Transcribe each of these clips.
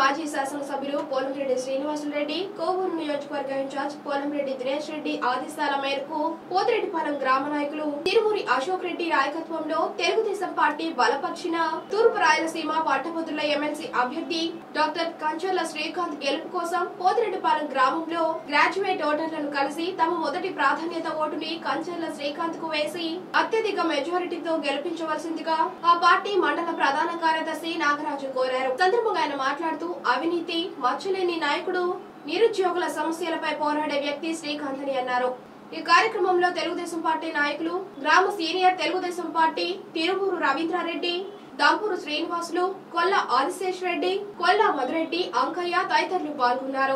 మాజీ శాసనసభ్యులు పోలంరెడ్డి శ్రీనివాసులరెడ్డి, కోవూరు నియోజకవర్గ ఇన్ఛార్జ్ పోలంరెడ్డి దినేష్ రెడ్డి ఆదేశాల మేరకు పోతిరెడ్డిపాలెం గ్రామ నాయకులు తిరుమూరి అశోక్ రెడ్డి నాయకత్వంలో తెలుగుదేశం పార్టీ బలపరిచిన తూర్పు రాయలసీమ పట్టభద్రుల ఎమ్మెల్సీ అభ్యర్థి డాక్టర్ కంచర్ల శ్రీకాంత్ గెలుపు కోసం పోతిరెడ్డిపాలెం గ్రామంలో గ్రాడ్యుయేట్ ఓటర్లను కలిసి తమ మొదటి ప్రాధాన్యత ఓటుని కంచర్ల శ్రీకాంత్ కు వేసి అత్యధిక మెజారిటీతో గెలిపించవలసిందిగా ఆ పార్టీ మండల ప్రధాన కార్యదర్శి నాగరాజు కోరారు. సందర్భంగా ఆయన మాట్లాడుతూ అవినీతి మచ్చలేని నాయకుడు, నిరుద్యోగుల సమస్యలపై పోరాడే వ్యక్తి శ్రీకాంత్ అని అన్నారు. ఈ కార్యక్రమంలో తెలుగుదేశం పార్టీ నాయకులు, గ్రామ సీనియర్ తెలుగుదేశం పార్టీ తిరువూరు రవీంద్రారెడ్డి, దంపూరు శ్రీనివాసులు, కొల్ల ఆదిశేష్ రెడ్డి, కొల్ల మధురెడ్డి, అంకయ్య తదితరులు పాల్గొన్నారు.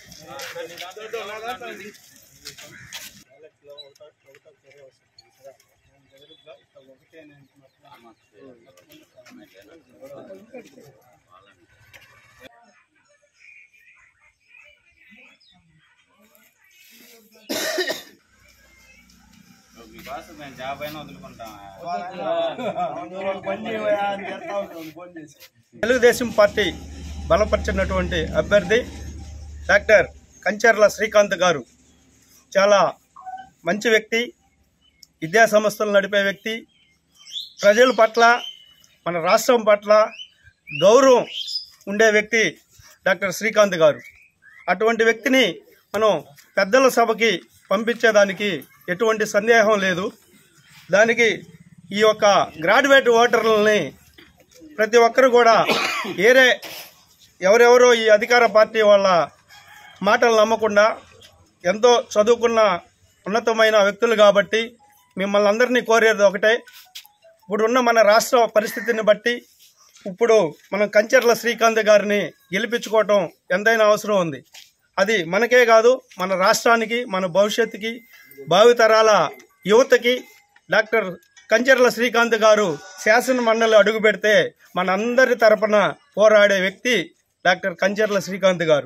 తెలుగుదేశం పార్టీ బలపరిచినటువంటి అభ్యర్థి డాక్టర్ కంచర్ల శ్రీకాంత్ గారు చాలా మంచి వ్యక్తి, విద్యా సంస్థలు నడిపే వ్యక్తి, ప్రజల పట్ల మన రాష్ట్రం పట్ల గౌరవం ఉండే వ్యక్తి డాక్టర్ శ్రీకాంత్ గారు. అటువంటి వ్యక్తిని మనం పెద్దల సభకి పంపించేదానికి ఎటువంటి సందేహం లేదు. దానికి ఈ యొక్క గ్రాడ్యుయేట్ ఓటర్లని ప్రతి ఒక్కరు కూడా ఎవరెవరో ఈ అధికార పార్టీ వాళ్ళ మాటలు నమ్మకుండా ఎంతో చదువుకున్న ఉన్నతమైన వ్యక్తులు కాబట్టి మిమ్మల్ని అందరినీ కోరేది ఒకటే, ఇప్పుడున్న మన రాష్ట్ర పరిస్థితిని బట్టి ఇప్పుడు మనం కంచర్ల శ్రీకాంత్ గారిని గెలిపించుకోవటం ఎంతైనా అవసరం ఉంది. అది మనకే కాదు, మన రాష్ట్రానికి, మన భవిష్యత్తుకి, భావితరాల యువతకి డాక్టర్ కంచర్ల శ్రీకాంత్ గారు శాసన మండలి అడుగు పెడితే మన అందరి తరపున పోరాడే వ్యక్తి డాక్టర్ కంచర్ల శ్రీకాంత్ గారు.